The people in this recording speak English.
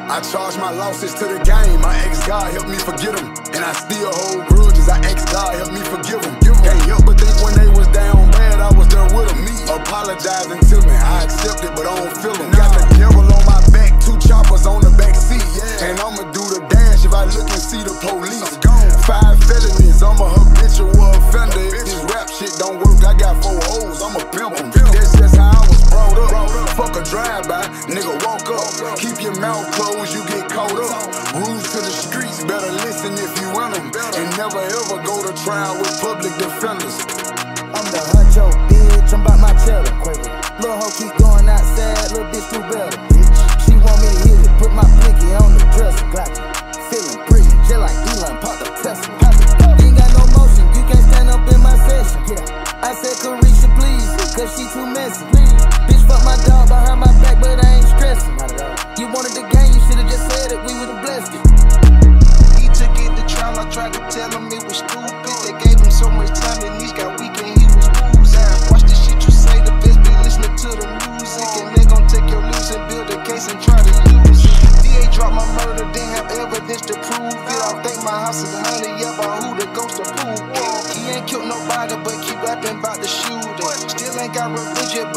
I charge my losses to the game. My ex-God helped me forget them. And I still hold grudges. I ask God help me forgive them. Can't help but think when they was down bad, I was there with them. Me apologizing to me. I accept it, but I don't feel them. Got the devil on my back, 2 choppers on the back seat. And I'ma do the dash if I look and see the police. 5 felonies, I'm a habitual offender. If this rap shit don't work, I got 4 O's, I'm a pimp 'em. That's just how I was brought up. Fuck a drive-by, nigga walk up. Keep your mouth closed, you get caught up. Rules to the streets, better listen if you want them. And never ever go to trial with public defenders. I'm the huncho, bitch, I'm about my cheddar. Quavo. Lil' hoe keep going outside, little bitch do better, bitch. She want me to hit it, put my pinky on the dresser. Feeling pretty, just like Elon, pop the Tesla. You ain't got no motion, you can't stand up in my session. I said Carisha, please, cause she too messy. Bitch, fuck my dog behind my back, but I ain't stressing. You wanted the game, you should've just said it, we would've blessed it. He took it to trial, I tried to tell him it was stupid. They gave him so much time, and he's got weak and he was losing. Watch the shit you say, the best be listening to the music. And they gon' take your loose and build a case and try to use it. DA dropped my murder, didn't have evidence to prove it. I think my house is haunted, yeah, by who the ghost of pool. He ain't killed nobody, but keep rapping about the shooting. Still ain't got revenge yet,